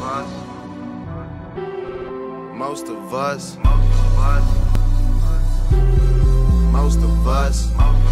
Most of us. Most of us.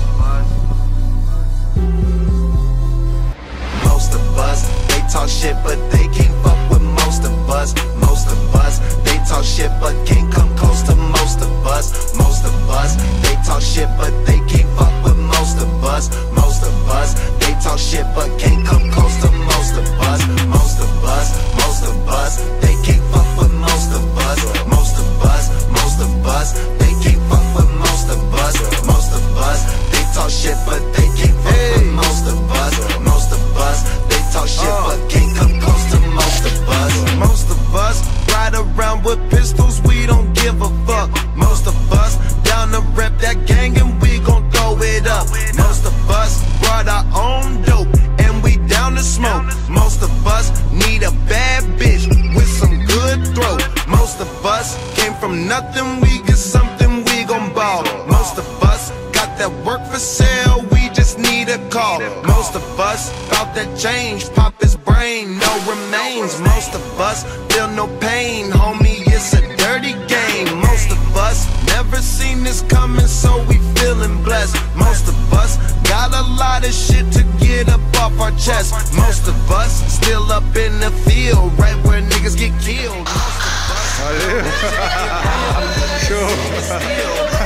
Most of us. They talk shit, but they can't fuck with most of us. Most of us. They talk shit, but can't come close to most of us. Most of us. They talk shit, but they can't fuck with most of us. Most of us. They talk shit, but can't come close to most of us. Most of us. Most of us. They can't fuck with most of us. Most of us. Most of us. They can't fuck with most of us. Most of us. They talk shit, but they can't fuck with most of us. Most of us. They talk shit, but can't come close to most of us. Most of us ride around with pistols, we don't give a fuck. Most of us down to rep that gang and we gon' throw it up. Most of us brought our own dope and we down to smoke. Most of us need a bad bitch with some good throat. Most of us came from nothing, we get something, we gon' ball. Most of us got that work for sale, we just need a call. Most of us bout that change, pop his brain, no remains. Most of us feel no pain, homie, it's a dirty game. Most of us never seen this coming, so we feeling blessed. Most of us got a lot of shit to get up off our chest. Most of us still up in the field, right where niggas get killed. Most of us